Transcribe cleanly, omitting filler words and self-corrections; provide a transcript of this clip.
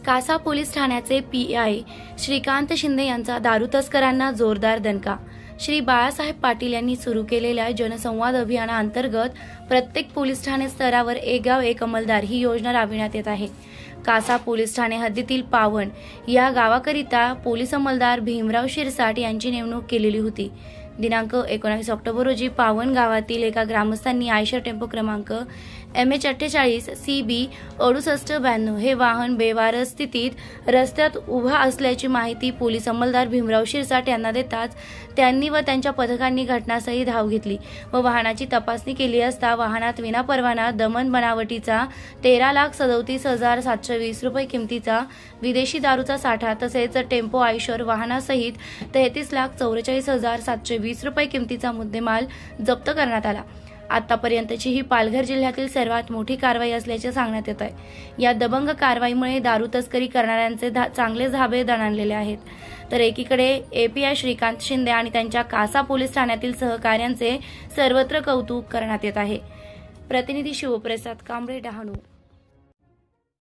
कासा police ठाण्याचे PI Shrikant Shinde यांचा दारू तस्करांना जोरदार दणका। श्री बाळासाहेब पाटील यांनी सुरू केलेल्या जनसंवाद अभियानाअंतर्गत प्रत्येक पोलीस ठाणे स्तरावर एक गाव एक अंमलदार ही योजना राबविण्यात येत आहे। कासा पोलीस ठाणे हद्दीतील पावण या गावाकरिता पोलीस अंमलदार भीमराव शिरसाट यांची नेमणूक केलेली होती। दिनांक 19 ऑक्टोबर रोजी पावण गावातील एका ग्रामस्थांनी आयशर टेम्पो क्रमांक MH48 CB 6892 हे वाहन बेवारस स्थितीत रस्त्यात उभा असल्याची माहिती पोलीस अंमलदार भीमराव शिरसाट यांना देताच त्यांनी व त्यांच्या पथकांनी घटनास्थळी धाव घेतली व वाहनाची तपासणी केली असता वाहनात विनापरवाना दमन बनावटीचा 13,37,720 रुपये किमतीचा विदेशी दारूचा साठा तसेच टेम्पो आयशर वाहनासहित 33,44,720 रुपये किमतीचा मुद्देमाल जप्त करण्यात आला। आतापर्यंतची ही पालघर जिल्ह्यातील सर्वात मोठी कारवाई असल्याचे सांगण्यात येत आहे। या दबंग कारवाईमुळे दारू तस्करी करणाऱ्यांचे चांगले धाबे दणाणलेले आहेत। तर एकीकडे एपीआय श्रीकांत शिंदे आणि त्यांच्या कासा पोलीस ठाण्यातील सहकार्यांचे सर्वत्र कौतुक करण्यात येत आहे। प्रतिनिधी शिवप्रसाद कांबळे, डहाणू।